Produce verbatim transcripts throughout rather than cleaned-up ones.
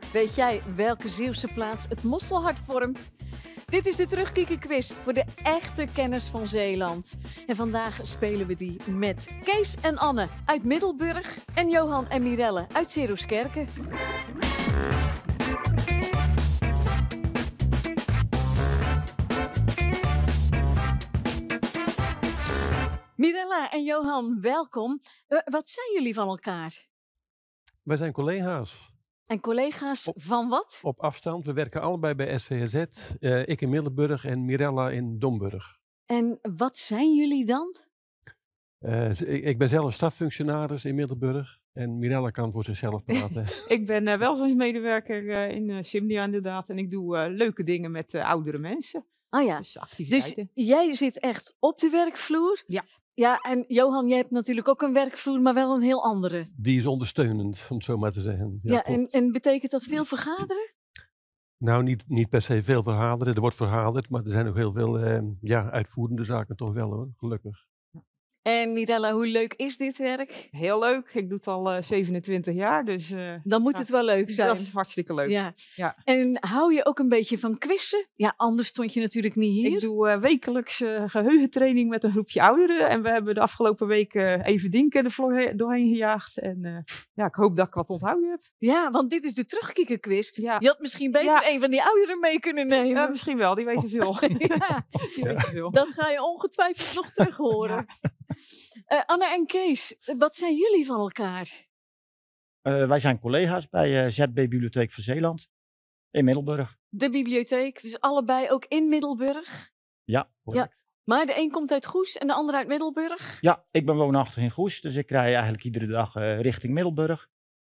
Weet jij welke Zeeuwse plaats het Mosselhart vormt? Dit is de Terugkijken-quiz voor de echte kenners van Zeeland. En vandaag spelen we die met Kees en Anne uit Middelburg en Johan en Mirelle uit Cereskerken. Mirelle en Johan, welkom. Uh, wat zijn jullie van elkaar? Wij zijn collega's. En collega's op, van wat? Op afstand. We werken allebei bij S V Z. Uh, ik in Middelburg en Mirella in Domburg. En wat zijn jullie dan? Uh, ik, ik ben zelf staffunctionaris in Middelburg. En Mirella kan voor zichzelf praten. Ik ben uh, welzijnsmedewerker uh, in uh, Simnia inderdaad. En ik doe uh, leuke dingen met uh, oudere mensen. Ah ja, dus, activiteiten. Dus jij zit echt op de werkvloer? Ja. Ja, en Johan, jij hebt natuurlijk ook een werkvloer, maar wel een heel andere. Die is ondersteunend, om het zo maar te zeggen. Ja, ja en, en betekent dat veel vergaderen? Nou, niet, niet per se veel vergaderen. Er wordt vergaderd, maar er zijn ook heel veel uh, ja, uitvoerende zaken toch wel hoor, gelukkig. En Mirella, hoe leuk is dit werk? Heel leuk. Ik doe het al uh, zevenentwintig jaar, dus... Uh, Dan moet ja, het wel leuk zijn. Dat is hartstikke leuk. Ja. Ja. En hou je ook een beetje van quizzen? Ja, anders stond je natuurlijk niet hier. Ik doe uh, wekelijks uh, geheugentraining met een groepje ouderen. En we hebben de afgelopen weken uh, even Dinken er doorheen gejaagd. En uh, ja, ik hoop dat ik wat onthouden heb. Ja, want dit is de Terugkijken-quiz. Ja. Je had misschien beter ja. een van die ouderen mee kunnen nemen. Uh, misschien wel, die weten veel. ja. die weten veel. Dat ga je ongetwijfeld nog terug horen. Ja. Uh, Anne en Kees, wat zijn jullie van elkaar? Uh, wij zijn collega's bij uh, Z B Bibliotheek van Zeeland in Middelburg. De bibliotheek, dus allebei ook in Middelburg? Ja. ja. Maar de een komt uit Goes en de ander uit Middelburg? Ja, ik ben woonachtig in Goes, dus ik rij eigenlijk iedere dag uh, richting Middelburg.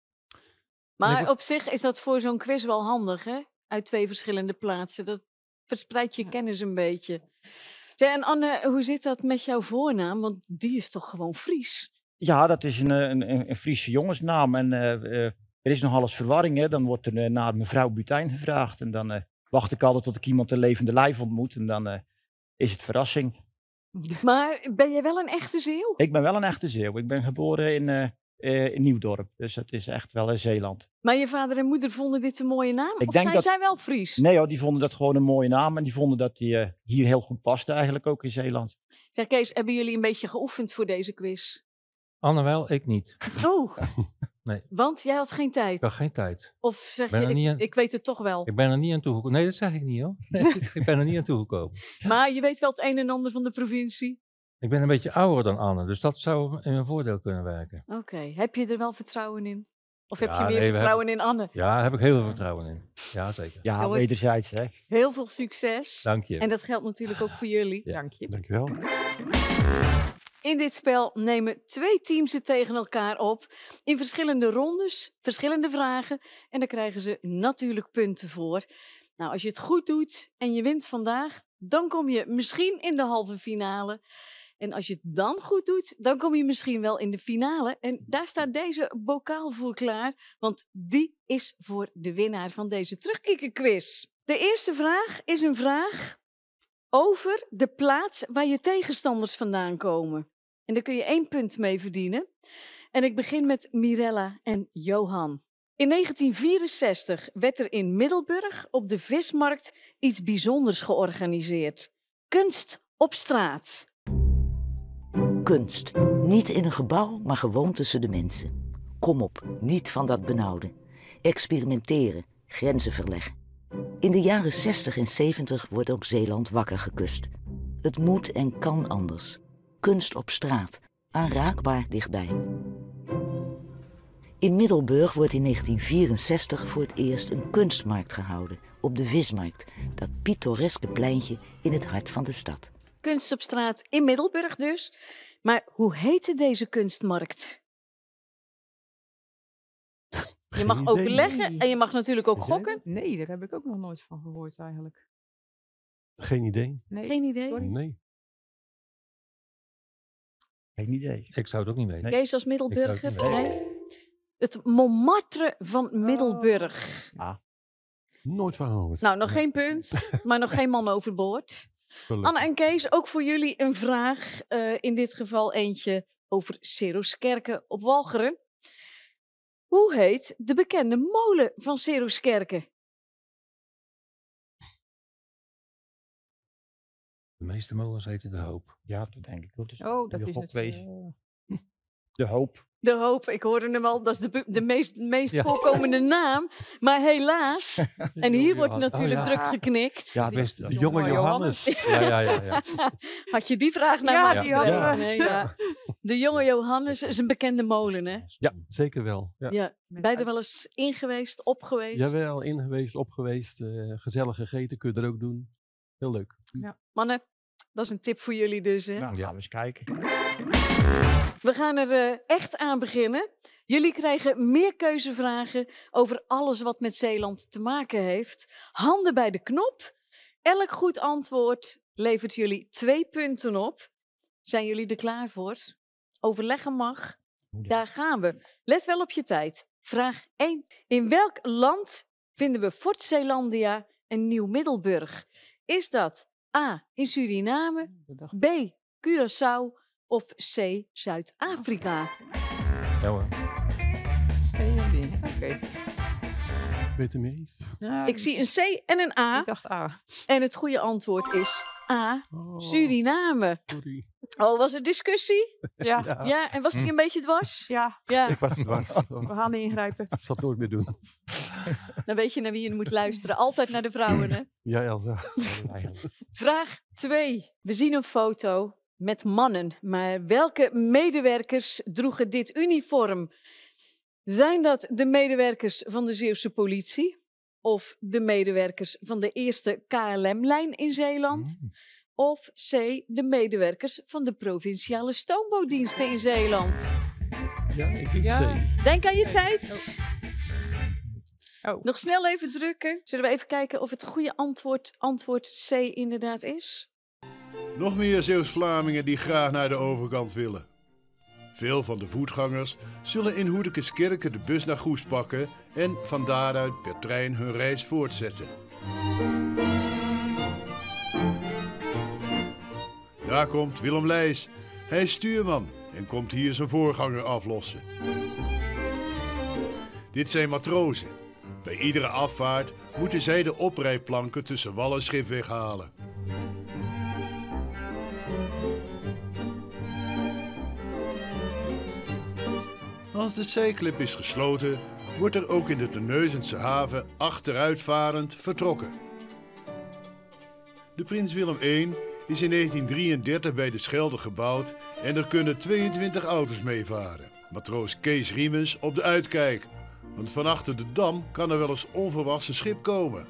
Maar ik... op zich is dat voor zo'n quiz wel handig, hè? Uit twee verschillende plaatsen. Dat verspreidt je ja. kennis een beetje. Ja, en Anne, hoe zit dat met jouw voornaam? Want die is toch gewoon Fries? Ja, dat is een, een, een Friese jongensnaam. En uh, uh, er is nogal eens verwarring. Hè? Dan wordt er uh, naar mevrouw Butijn gevraagd. En dan uh, wacht ik altijd tot ik iemand een levende lijf ontmoet. En dan uh, is het verrassing. Maar ben jij wel een echte Zeeuw? Ik ben wel een echte Zeeuw. Ik ben geboren in, uh, uh, in Nieuwdorp. Dus het is echt wel uh, Zeeland. Maar je vader en moeder vonden dit een mooie naam? Ik of denk zijn dat... zij wel Fries? Nee hoor, die vonden dat gewoon een mooie naam. En die vonden dat die uh, hier heel goed paste eigenlijk ook in Zeeland. Zeg Kees, hebben jullie een beetje geoefend voor deze quiz? Anne wel, ik niet. Oh, nee. Want jij had geen tijd? Ik had geen tijd. Of zeg je, ik, aan... ik weet het toch wel? Ik ben er niet aan toegekomen. Nee, dat zeg ik niet hoor. Nee, ik ben er niet aan toegekomen. Maar je weet wel het een en ander van de provincie? Ik ben een beetje ouder dan Anne, dus dat zou in mijn voordeel kunnen werken. Oké, okay. Heb je er wel vertrouwen in? Of heb ja, je meer nee, vertrouwen hebben... in Anne? Ja, daar heb ik heel veel vertrouwen in. Ja, zeker. Ja, Jongens, wederzijds hè. Heel veel succes. Dank je. En dat geldt natuurlijk ook voor jullie. Ja. Dank je. Dank je wel. In dit spel nemen twee teams het tegen elkaar op. In verschillende rondes, verschillende vragen. En daar krijgen ze natuurlijk punten voor. Nou, als je het goed doet en je wint vandaag, dan kom je misschien in de halve finale. En als je het dan goed doet, dan kom je misschien wel in de finale. En daar staat deze bokaal voor klaar, want die is voor de winnaar van deze Terugkijken-quiz. De eerste vraag is een vraag over de plaats waar je tegenstanders vandaan komen. En daar kun je één punt mee verdienen. En ik begin met Mirella en Johan. In negentien vierenzestig werd er in Middelburg op de vismarkt iets bijzonders georganiseerd. Kunst op straat. Kunst. Niet in een gebouw, maar gewoon tussen de mensen. Kom op, niet van dat benauwde. Experimenteren, grenzen verleggen. In de jaren zestig en zeventig wordt ook Zeeland wakker gekust. Het moet en kan anders. Kunst op straat, aanraakbaar dichtbij. In Middelburg wordt in negentien vierenzestig voor het eerst een kunstmarkt gehouden. Op de Vismarkt, dat pittoreske pleintje in het hart van de stad. Kunst op straat in Middelburg dus. Maar hoe heette deze kunstmarkt? Je mag Geen overleggen idee. en je mag natuurlijk ook gokken. Nee, daar heb ik ook nog nooit van gehoord eigenlijk. Geen idee. Nee. Geen idee? Sorry. Nee. Geen idee. Ik zou het ook niet weten. Kees als Middelburger? Ik zou het niet Nee. Het Montmartre van Middelburg. Ah. Nooit van gehoord. Nou, nog geen punt, maar nog geen man overboord. Gelukkig. Anne en Kees, ook voor jullie een vraag. Uh, in dit geval eentje over Cereskerken op Walcheren. Hoe heet de bekende molen van Seroskerke? De meeste molens heten De Hoop. Ja, dat denk ik wel. Dus Oh, dat de is gok het. wees. eh, De Hoop. De Hoop, ik hoorde hem al, dat is de, be- de meest, meest Ja. voorkomende naam. Maar helaas, en hier wordt Johan- natuurlijk Oh, druk ja. geknikt. Ja, Die- best. De jonge jonge Johannes. Johannes. Ja, ja, ja. ja. Had je die vraag naar Ja, mij die hadden gesteld? we. Nee, ja. De jonge Johannes is een bekende molen, hè? Ja, zeker wel. Ja. Ja. Ben je er wel eens in geweest, op geweest? Jawel, in geweest, op geweest. eh, gezellig gegeten, kun je er ook doen. Heel leuk. Mannen, dat is een tip voor jullie dus, hè? Nou, gaan we eens kijken. We gaan er eh, echt aan beginnen. Jullie krijgen meer keuzevragen over alles wat met Zeeland te maken heeft. Handen bij de knop. Elk goed antwoord levert jullie twee punten op. Zijn jullie er klaar voor? Overleggen mag. Daar gaan we. Let wel op je tijd. Vraag één. In welk land vinden we Fort Zeelandia en Nieuw-Middelburg? Is dat A. in Suriname, B. Curaçao of C. Zuid-Afrika? Ja, hoor. Oké. Weet je mee? Nou, Ik zie een C en een A. Ik dacht A. En het goede antwoord is A. Oh, Suriname. sorry. Oh, was er discussie? Ja, Ja, Ja, en was die een beetje dwars? ja, Ja, ik was dwars. we Oh, gaan ingrijpen. ik zal het nooit meer doen. dan weet je naar wie je moet luisteren. Altijd naar de vrouwen, hè? Ja, Elsa. Vraag twee. We zien een foto met mannen, maar welke medewerkers droegen dit uniform? Zijn dat de medewerkers van de Zeeuwse politie? Of de medewerkers van de eerste K L M-lijn in Zeeland? Mm. Of C. de medewerkers van de provinciale stoombootdiensten in Zeeland? Ja, ik denk Ja. C. Denk aan je tijd. Oh. Nog snel even drukken. Zullen we even kijken of het goede antwoord, antwoord C inderdaad is? Nog meer Zeeuws-Vlamingen die graag naar de overkant willen. Veel van de voetgangers zullen in Hoedekeskerke de bus naar Goes pakken en van daaruit per trein hun reis voortzetten. Daar komt Willem Leijs. Hij is stuurman en komt hier zijn voorganger aflossen. Dit zijn matrozen. Bij iedere afvaart moeten zij de oprijplanken tussen wal en schip weghalen. Als de zijklep is gesloten, wordt er ook in de Terneuzense haven achteruitvarend vertrokken. De Prins Willem één is in negentien drieëndertig bij de Schelde gebouwd en er kunnen tweeëntwintig auto's meevaren. Matroos Kees Riemens op de uitkijk, want van achter de dam kan er wel eens onverwachts een schip komen.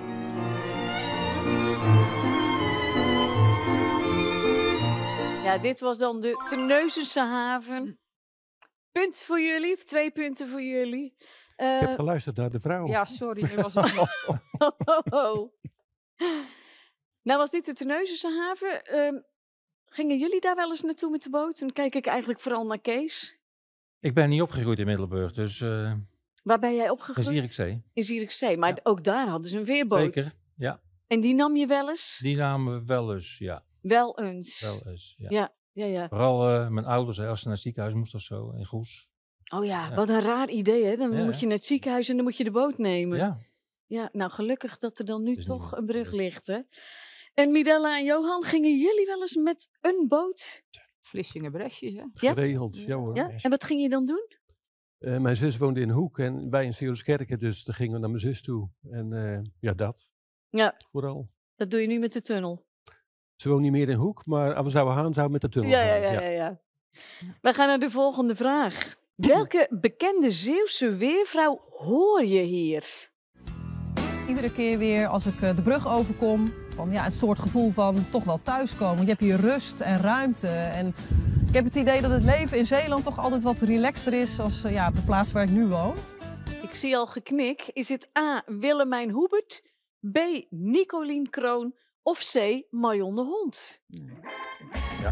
Ja, dit was dan de Terneuzense haven. Punt voor jullie, of twee punten voor jullie. Eh, Ik heb geluisterd naar de vrouw. Ja, sorry. Nu was het... ho, ho, ho. Nou, was dit de Terneuzense haven? Ehm, gingen jullie daar wel eens naartoe met de boot? Dan kijk ik eigenlijk vooral naar Kees. Ik ben niet opgegroeid in Middelburg, dus uh, Waar ben jij in opgegroeid? Zierikzee. In Zierikzee. Maar Ja. ook daar hadden ze een veerboot. Zeker, ja. En die nam je wel eens? Die namen we wel eens, ja. Wel eens. Wel eens, ja. Ja, ja, ja. Vooral uh, mijn ouders, hè, als ze naar het ziekenhuis moesten of zo, in Goes. Oh ja, Ja. wat een raar idee, hè? Dan Ja, moet hè? je naar het ziekenhuis en dan moet je de boot nemen. Ja, Ja, nou gelukkig dat er dan nu is toch niet een meer. brug Dat is- ligt, hè? En Midella en Johan, gingen jullie wel eens met een boot? Vlissingen Bresjes, hè? Ja? Geregeld, ja hoor. Ja? En wat ging je dan doen? Eh, mijn zus woonde in Hoek en wij in Seroskerke, dus daar gingen we naar mijn zus toe. En eh, ja, dat. Ja. Vooral. Dat doe je nu met de tunnel. Ze woont niet meer in Hoek, maar als we zouden gaan, zouden we met de tunnel Ja, ja, gaan. ja, ja, ja. We gaan naar de volgende vraag. Welke bekende Zeeuwse weervrouw hoor je hier? Iedere keer weer als ik eh, de brug overkom, van ja, een soort gevoel van toch wel thuiskomen. Je hebt hier rust en ruimte. En ik heb het idee dat het leven in Zeeland toch altijd wat relaxter is als eh, ja, op de plaats waar ik nu woon. Ik zie al geknik. Is het A. Willemijn Hoebert, B. Nicolien Kroon of C. Marion de Hond? Ja.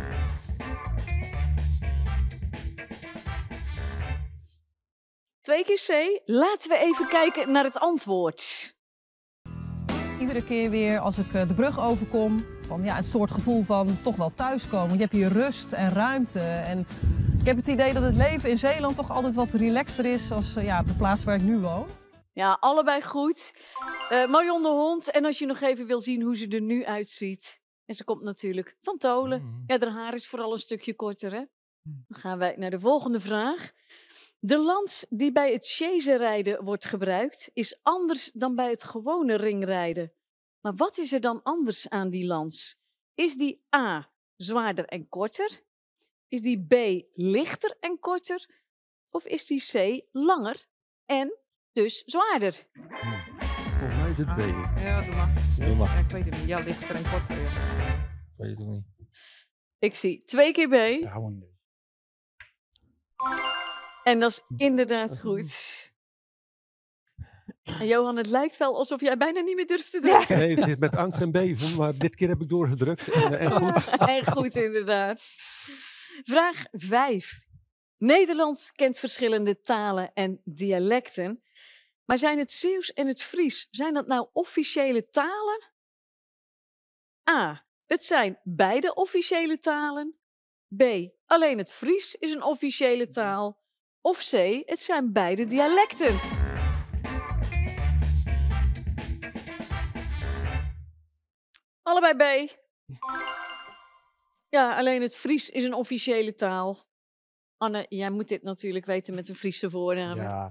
Twee keer C. Laten we even kijken naar het antwoord. Iedere keer weer als ik eh, de brug overkom, van ja, een soort gevoel van toch wel thuiskomen. Je hebt hier rust en ruimte. En ik Ik heb het idee dat het leven in Zeeland toch altijd wat relaxter is als uh, ja, de plaats waar ik nu woon. Ja, allebei goed. Uh, Marion de Hond. En als je nog even wil zien hoe ze er nu uitziet. En ze komt natuurlijk van Tolen. Mm. Ja, haar haar is vooral een stukje korter, hè? Dan gaan wij naar de volgende vraag. De lans die bij het chaserijden wordt gebruikt, is anders dan bij het gewone ringrijden. Maar wat is er dan anders aan die lans? Is die A, zwaarder en korter? Is die B, lichter en korter? Of is die C, langer en dus zwaarder? Volgens mij is het B. Ja, doe maar. Doe maar. Ja, ik weet het niet. Ja, lichter en korter. Ja. Weet je het ook niet. Ik zie twee keer B. Houden dus. En dat is inderdaad goed. En Johan, het lijkt wel alsof jij bijna niet meer durft te drukken. Nee, het is met angst en beven, maar dit keer heb ik doorgedrukt. En, en goed. En goed, inderdaad. Vraag vijf. Nederland kent verschillende talen en dialecten. Maar zijn het Zeeuws en het Fries, zijn dat nou officiële talen? A. Het zijn beide officiële talen. B. Alleen het Fries is een officiële taal. Of C. Het zijn beide dialecten. Allebei B. Ja, alleen het Fries is een officiële taal. Anne, jij moet dit natuurlijk weten met een Friese voornaam. Ja.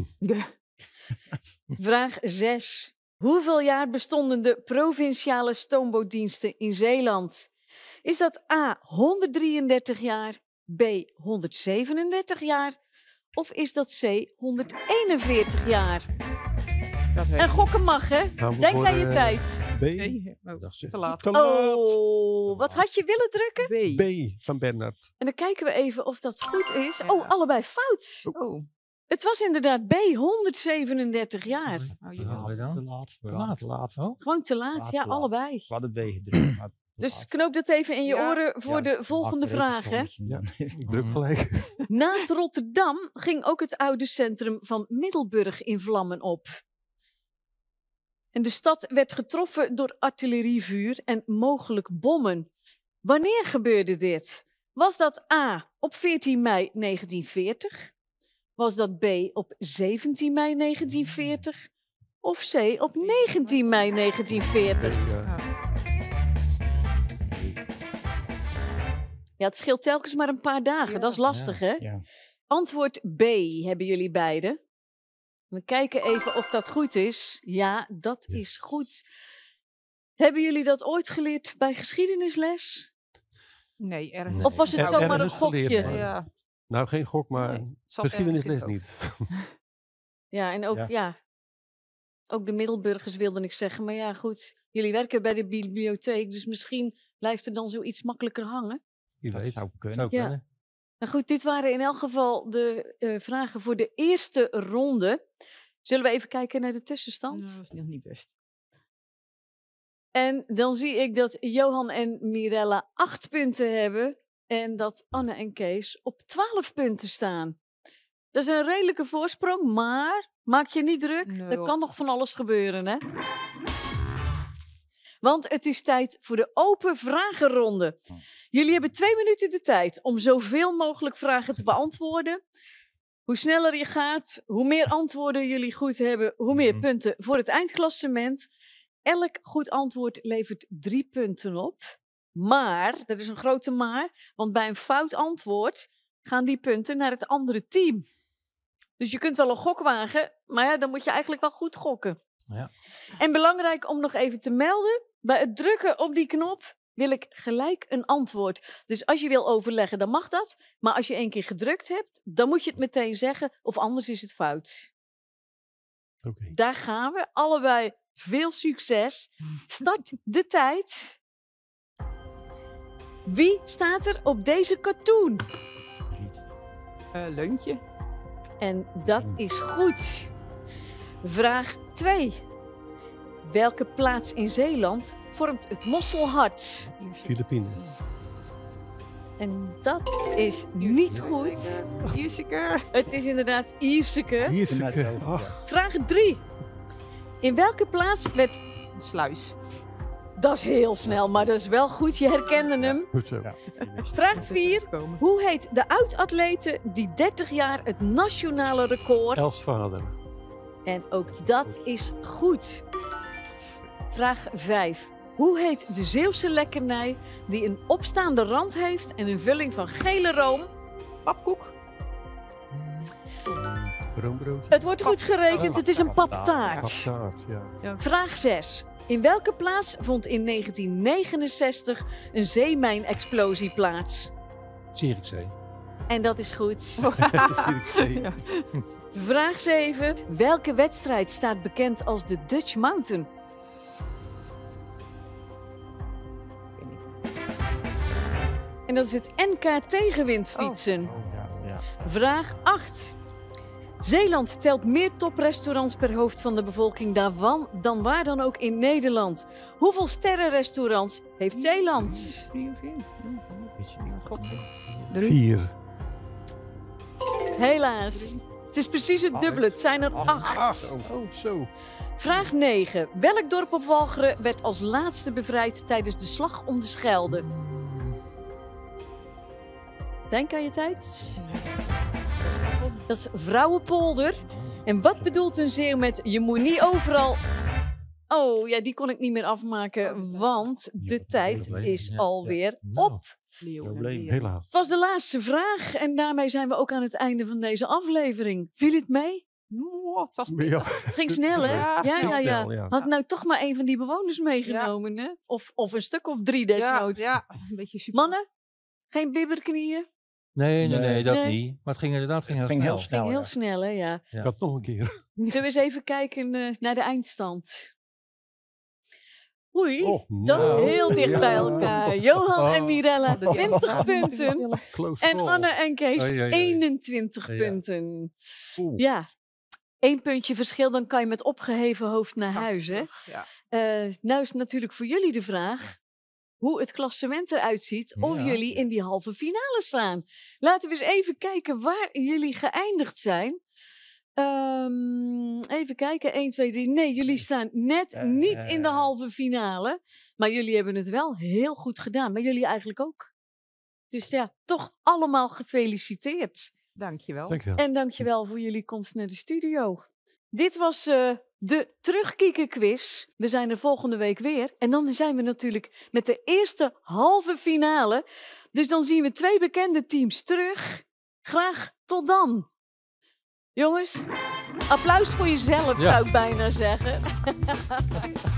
Vraag zes. Hoeveel jaar bestonden de provinciale stoombootdiensten in Zeeland? Is dat A, honderddrieëndertig jaar, B, honderdzevenendertig jaar of is dat C, honderdeenenveertig jaar? Dat weet En ik. gokken mag, hè? Gaan we Denk voor, aan je eh, tijd. B. Nee, oh, Dacht ze. te laat. Te laat. Oh, wat had je willen drukken? B. B van Bernard. En dan kijken we even of dat goed is. Ja. Oh, allebei fout. Oh. Het was inderdaad B, honderdzevenendertig jaar. Oh, Te je laat, bent- dan? Te laat. Te laat. Te laat. Oh? Gewoon te laat, Laat, ja, te laat. allebei. We hadden B gedrukt. maar te Dus laat. knoop dat even in je Ja. oren voor Ja, de volgende maak er vraag, hè? even een Ja. sommetje van. Ik druk gelijk. Naast Rotterdam ging ook het oude centrum van Middelburg in vlammen op. En de stad werd getroffen door artillerievuur en mogelijk bommen. Wanneer gebeurde dit? Was dat A op veertien mei negentienveertig? Was dat B op zeventien mei negentienveertig? Of C op negentien mei negentienveertig? Ja. Ja, het scheelt telkens maar een paar dagen. Ja. Dat is lastig, hè? Ja. Antwoord B hebben jullie beiden. We kijken even of dat goed is. Ja, dat Ja. is goed. Hebben jullie dat ooit geleerd bij geschiedenisles? Nee, ergens. Nee. Of was het Er- zomaar een ergens geleerd, gokje? maar- Ja. Nou, geen gok, maar Nee, het zat ergens geschiedenisles in het niet. Ja, en ook, Ja. ja. ook de Middelburgers wilde ik zeggen. Maar ja, goed. Jullie werken bij de bibliotheek, dus misschien blijft er dan zoiets makkelijker hangen. Wie Dat weet. zou kunnen. Zou Ja. kunnen. Nou goed, dit waren in elk geval de eh, vragen voor de eerste ronde. Zullen we even kijken naar de tussenstand? Nou, dat is nog niet best. En dan zie ik dat Johan en Mirella acht punten hebben. En dat Anne en Kees op twaalf punten staan. Dat is een redelijke voorsprong, maar maak je niet druk. Nee, er hoor. kan nog van alles gebeuren, hè? Want het is tijd voor de open vragenronde. Jullie hebben twee minuten de tijd om zoveel mogelijk vragen te beantwoorden. Hoe sneller je gaat, hoe meer antwoorden jullie goed hebben, hoe meer Mhm. punten voor het eindklassement. Elk goed antwoord levert drie punten op. Maar, er is een grote maar, want bij een fout antwoord gaan die punten naar het andere team. Dus je kunt wel een gok wagen, maar ja, dan moet je eigenlijk wel goed gokken. Ja. En belangrijk om nog even te melden, bij het drukken op die knop wil ik gelijk een antwoord. Dus als je wil overleggen, dan mag dat. Maar als je één keer gedrukt hebt, dan moet je het meteen zeggen, of anders is het fout. Oké. Daar gaan we. Allebei veel succes. Start de tijd. Wie staat er op deze cartoon? Eh, Leuntje. En dat is goed. Vraag twee. Welke plaats in Zeeland vormt het Mosselhart? Filipijnen. En dat is niet goed. Ierseke. Het is inderdaad Ierseke. Hier is Vanuit ik. het ogen, Ach, Vraag drie. In welke plaats werd Sluis. Dat is heel snel, maar dat is wel goed. Je herkende hem. Goed zo. Ja. Vraag vier. Hoe heet de oud-atlete die dertig jaar het nationale record... Els vader. En ook dat is goed. Vraag vijf. Hoe heet de Zeeuwse lekkernij die een opstaande rand heeft en een vulling van gele room? Papkoek. Broombroodje. Het wordt goed gerekend, het is een paptaart. Paptaart, ja. Vraag zes. In welke plaats vond in negentien negenenzestig een zeemijnexplosie plaats? Zierikzee. En dat is goed. Zierikzee. Ja. Vraag zeven. Welke wedstrijd staat bekend als de Dutch Mountain? En dat is het N K tegenwindfietsen. Oh, ja, ja. Vraag acht. Zeeland telt meer toprestaurants per hoofd van de bevolking dan, wan- dan waar dan ook in Nederland. Hoeveel sterrenrestaurants heeft Zeeland? Drie of vier? Vier. Helaas. Het is precies het dubbele. Het zijn er acht. Oh, zo. Vraag negen. Welk dorp op Walcheren werd als laatste bevrijd tijdens de slag om de Schelde? Denk aan je tijd. Dat is Vrouwenpolder. En wat bedoelt een Zeeuw met je moet niet overal... Oh, ja, die kon ik niet meer afmaken, want de tijd is Ja, alweer ja. Nou. op. Probleem. Helaas. Het was de laatste vraag en daarmee zijn we ook aan het einde van deze aflevering. Viel het mee? Oh, het was Ja. Het ging snel, hè? Ja, ja, ging ja, ja. snel, ja. Had nou toch maar een van die bewoners meegenomen, hè? Of, of een stuk of drie desnoods. Ja, ja, een beetje super. Mannen? Geen bibberknieën? Nee, nee, nee, Nee. dat Nee. niet. Maar het ging inderdaad het ging heel Het ging snel. heel snel. Ging heel ja. snel, hè? Ja. Ja. Ik had nog een keer. Zullen we eens even kijken eh, naar de eindstand? Oei, Oh, dat is nou. heel dicht bij Ja. elkaar. Johan en Oh. Mirella, twintig punten. Close En call. Anne en Kees, Oei, oei, oei. eenentwintig Ja. punten. Oeh. Ja, één puntje verschil, dan kan je met opgeheven hoofd naar huis, hè? Ja. Eh, nou is natuurlijk voor jullie de vraag hoe het klassement eruit ziet. Of Ja. jullie in die halve finale staan. Laten we eens even kijken waar jullie geëindigd zijn. Ehm, even kijken, één, twee, drie. Nee, jullie staan net Eh, niet in de eh. halve finale. Maar jullie hebben het wel heel goed gedaan. Maar jullie eigenlijk ook. Dus ja, toch allemaal gefeliciteerd. Dankjewel. Dankjewel. En dankjewel voor jullie komst naar de studio. Dit was eh, de terugkiekenquiz. We zijn er volgende week weer. En dan zijn we natuurlijk met de eerste halve finale. Dus dan zien we twee bekende teams terug. Graag tot dan. Jongens, applaus voor jezelf Ja. zou ik bijna zeggen.